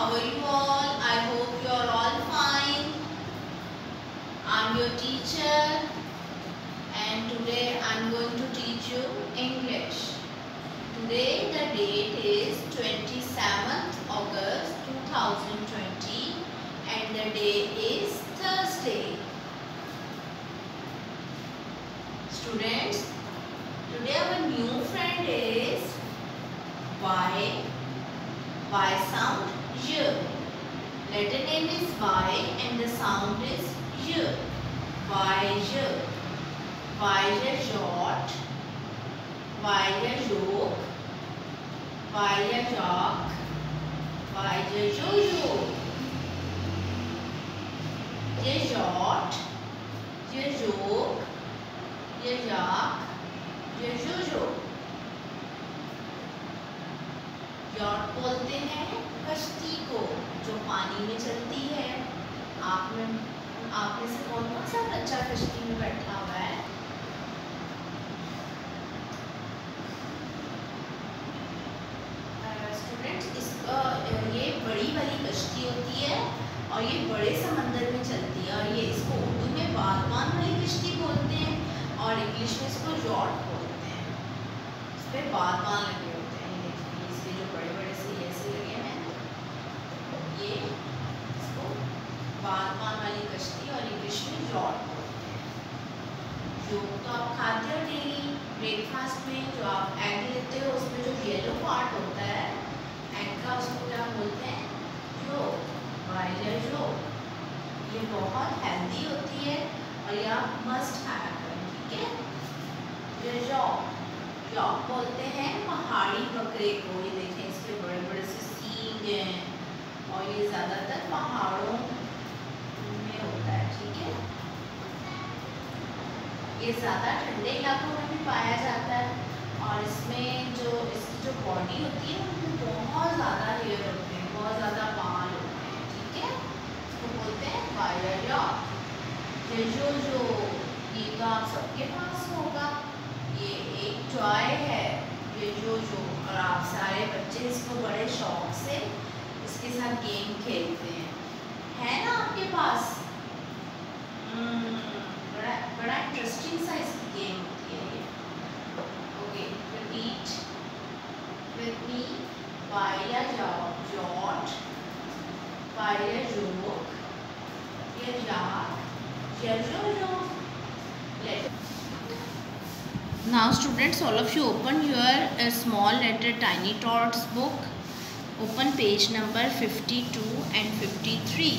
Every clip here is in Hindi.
how are you all? I hope you are all fine. I'm your teacher and today I'm going to teach you English. Today the date is 27th August 2020 and the day is Thursday. Students, today our new friend is Y. Y sound Y. Letter name is Y and the sound is Y. Y. Y yacht. Y yoke. Y yak. Y yo-yo. Yacht. Yoke. Yak. Yo-yo. Yacht बोलते हैं कश्ती को जो पानी में चलती है। आप में से कौन कौन सा बच्चा कश्ती में बैठा हुआ है? स्टूडेंट्स, ये बड़ी वाली कश्ती होती है और ये बड़े समंदर में चलती है और ये इसको उर्दू में बागबान वाली कश्ती बोलते हैं और इंग्लिश में इसको यॉट बोलते हैं। इस पर बागबान लगे होते हैं, इसके जो बड़े बड़े से ऐसे लगे हैं, ये इसको बागबान वाली कश्ती और इंग्लिश में यॉट बोलते हैं। योग तो आप खाते हो डेली ब्रेकफास्ट में, जो आप एग लेते हो उसमें जो येलो पार्ट होता है एग का, उसको क्या बोलते हैं? योग। ये बहुत हेल्दी होती है और ये आप मस्ट हैव करें, ठीक है? ये यॉक बोलते हैं पहाड़ी बकरे को। ये देखें, इसके बड़े बड़े से सींग हैं और ये ज़्यादातर पहाड़ों में होता है, ठीक है? ये ज़्यादा ठंडे इलाकों में भी पाया जाता है और इसमें जो इसकी जो बॉडी होती है उसमें बहुत ज़्यादा हेयर होते हैं, बहुत ज़्यादा बाल होते हैं, ठीक है? इसको बोलते हैं वायर यॉक। जो ये तो आप सबके पास होगा, ये एक टॉय है ये जो और आप सारे बच्चे इसको बड़े शौक से इसके साथ गेम खेलते हैं, है ना आपके पास? बड़ा इंटरेस्टिंग सा इसकी गेम होती है ये। Okay, repeat with me. Y yacht, Y yoke, Now students, all of you open your small letter tiny tots book. Open page number 52 and 53.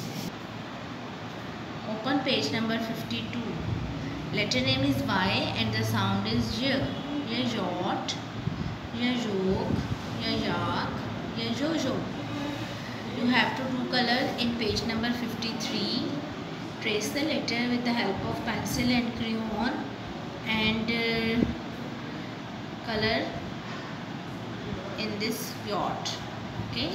Open page number 52. Letter name is Y and the sound is Y. Yacht, yoke, yak, yo-yo. You have to do color in page number 53. Trace the letter with the help of pencil and crayon and color in this yacht. Okay,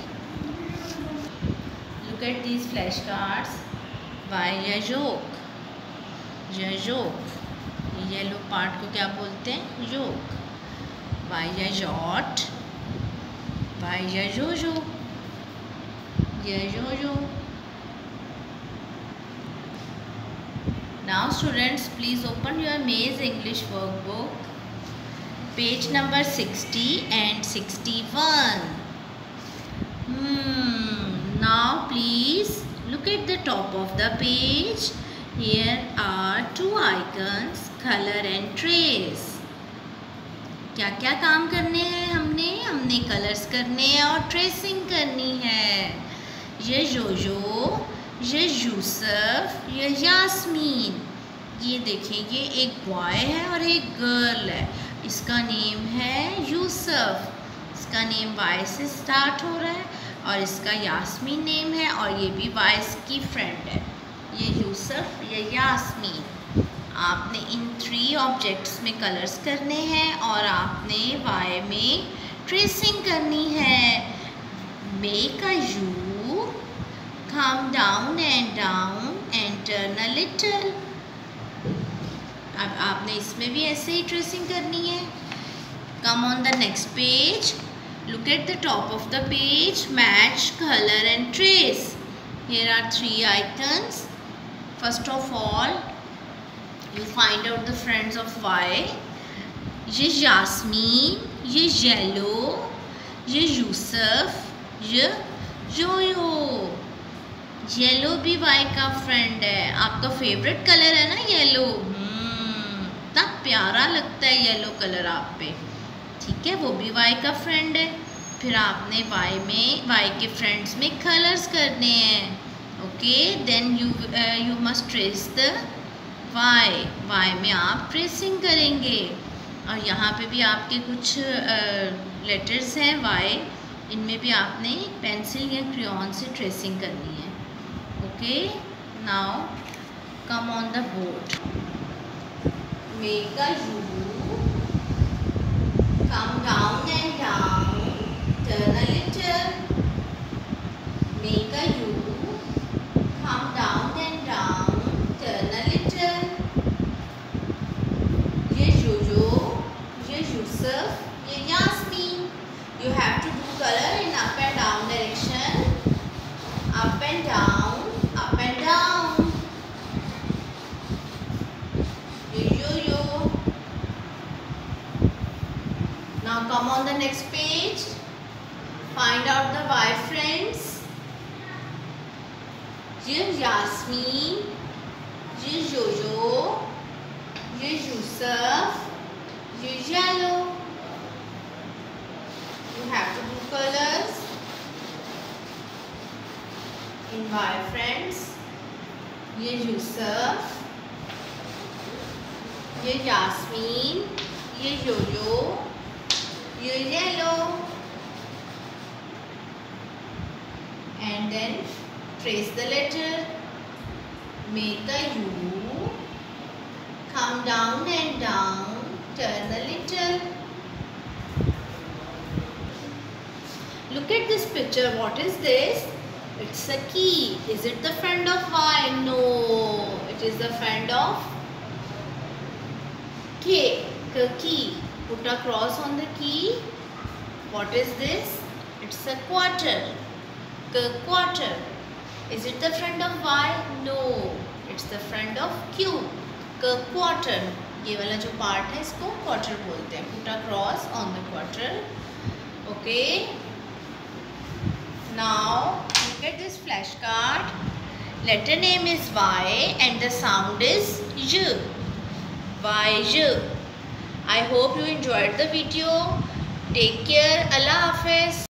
look at these flashcards. Y yoke, yellow part को क्या बोलते हैं? योक। Y yacht, Y yo-yo, yo-yo. Now students, please open your Maze English workbook, page number 60 and 61. Now please look at the top of the page. Here are two icons, color and trace. क्या क्या काम करने हैं हमने कलर्स करने हैं और ट्रेसिंग करनी है। ये जो ये यूसुफ, ये यास्मीन। ये देखें, ये एक बॉय है और एक गर्ल है। इसका नेम है यूसुफ, इसका नेम वाई से स्टार्ट हो रहा है और इसका यास्मीन नेम है और ये भी वाई की फ्रेंड है। ये यूसुफ, ये यास्मीन। आपने इन 3 ऑब्जेक्ट्स में कलर्स करने हैं और आपने वाई में ट्रेसिंग करनी है। Make a Y, come down and turn a little. अब आपने इसमें भी ऐसे ही ट्रेसिंग करनी है। Come on the next page. Look at the top of the page. Match color and trace. Here are 3 icons. First of all, you find out the friends of Y. ये Jasmine, ये Yellow, ये Yusuf, ये Joyo. येलो भी वाई का फ्रेंड है. आपका फेवरेट कलर है ना येलो. इतना प्यारा लगता है येलो कलर आप पे. ठीक है, वो भी वाई का फ्रेंड है. फिर आपने वाई के फ्रेंड्स में कलर्स करने हैं. Okay, then you must trace the Y में आप ट्रेसिंग करेंगे. और यहाँ पे भी आपके कुछ लेटर्स हैं वाई. इनमें भी आपने पेंसिल या क्रेयॉन से ट्रेसिंग करनी है. Okay, now come on the board. Make a U, come down and down, turn a little. Make a U, come down and down, turn a little. ये Jojo, ये Yusuf, ये Yasmin. You have to do color in up and down direction. Up and down. Up and down. Yo. Now come on the next page. Find out the Y friends. Ye Yasmin, ye Jojo, ye Yusuf, ye Yellow. You have to do colors in Y friends. ये यूसुफ, ये यास्मीन, ये योयो, ये yellow. And then trace the letter. Make a U, come down and down, turn a little. Look at this picture. What is this? It's a key. Is it the friend of Y? No, it is the friend of K. Key. Put a cross on the key. What is this? It's a quarter. Quarter. Is it the friend of Y? No, it's the friend of Q. Quarter. ये वाला जो पार्ट है इसको quarter बोलते हैं. Put a cross on the quarter. Okay. Now look at this flashcard. Letter name is Y and the sound is Y. Y. I hope you enjoyed the video. Take care. Allah Hafiz.